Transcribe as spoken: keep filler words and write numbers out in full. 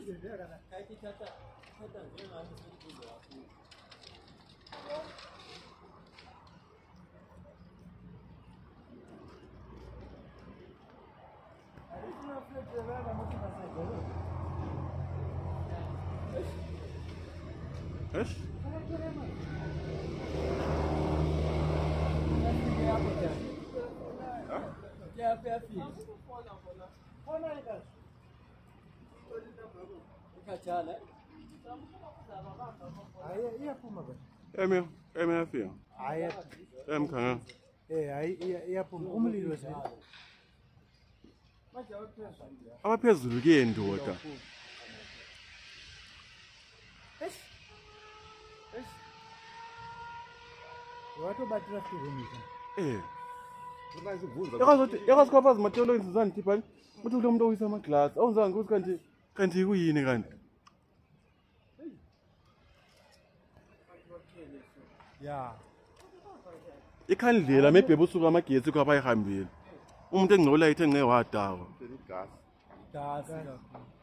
ايش؟ Emi, emi afia. Ayat. Em kana. Eh, ay iyaphuma umlilo nje. Abaphezulu ke ndoda. Eish. Eish. Wathi bathi rumisa. Eh. Yakazothi yakasikho azimatelo insizani tipha. Uthi lo muntu oyisa ama glass. Awuzange ukuthi kanti kanti kuyini kanti? Yeah. Ikhandlela mebhebe usuka amagetsi kwaba ihambile. Umuntu engcola ithe ngeke wadawa. Gas. Gas.